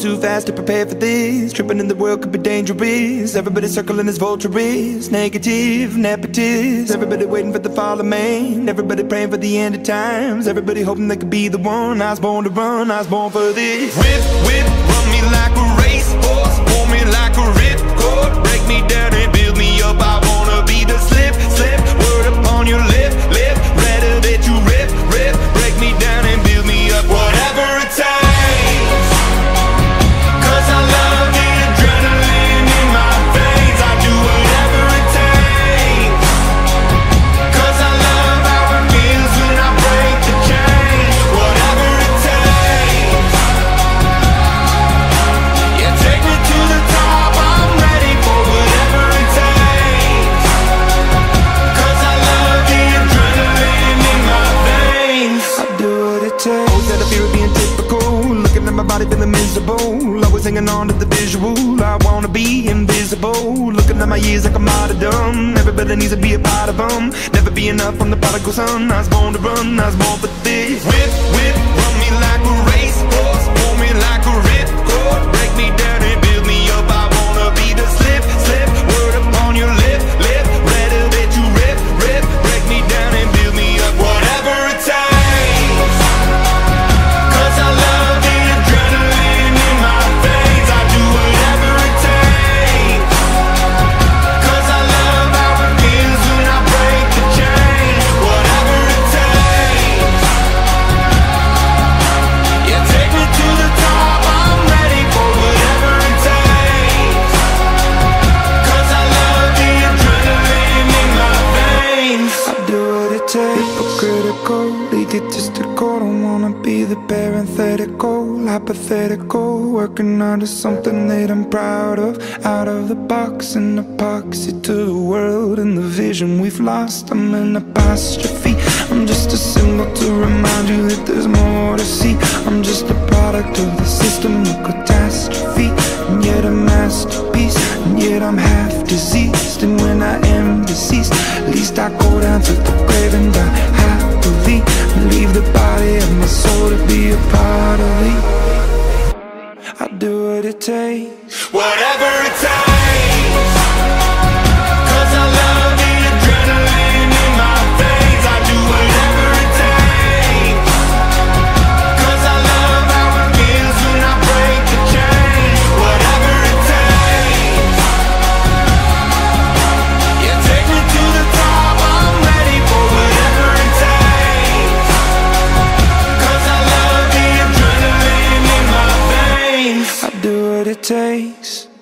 too fast to prepare for this. Tripping in the world could be dangerous. Everybody circling as vultures, negative, nepotist. Everybody waiting for the fall of man. Everybody praying for the end of times. Everybody hoping they could be the one. I was born to run, I was born for this. Whip, whip, run me like a racehorse, pull me like a ripcord, break me down and build me up. I wanna be the slip, slip, word upon your lip, lip. Rather that you rip, rip, break me down and build me up. Whatever it takes, 'cause I love the adrenaline in my veins. I do whatever it takes, 'cause I love how it feels when I break the chains. Whatever it takes, yeah, take me to the top. I'm ready for whatever it takes, 'cause I love the adrenaline in my veins. I do what it takes. Always had a fear of being typical, looking at my body feeling miserable. Always hanging on to the visual, I wanna be invisible. Looking at my years like a martyrdom. Everybody needs to be a part of them. Never be enough from the prodigal son. I was born to run, I was born for this. Whip, whip, run me like a racehorse, pull me like a ripcord, break me down and build me up. I wanna be the slip, slip, word upon your lip, lip. Rather that you rip, rip, break me down and build me up. Whatever it takes, 'cause I love the adrenaline in my veins. I do whatever it takes, 'cause I love how it feels when I break the chains. Whatever it takes, yeah, take me to the top. I'm ready for whatever it takes, 'cause I love the adrenaline in my veins. I do what it takes. Hypocritical, egotistical, don't wanna be the parenthetical, hypothetical, working onto something that I'm proud of. Out of the box, an epoxy to the world and the vision we've lost. I'm an apostrophe, I'm just a symbol to remind you that there's more to see. I'm just a product of the system of catastrophe, and yet a masterpiece, and yet I'm half diseased. And when I am deceased, at least I go down to the grave and die happily, and leave the body of my soul to be a part of me. I do what it takes, whatever it takes, 'cause I love the adrenaline in my veins. I do whatever it takes, 'cause I love how it feels when I break the chains. Whatever it takes, yeah, take me to the top. I'm ready for whatever it takes, 'cause I love the adrenaline in my veins. I do what it takes.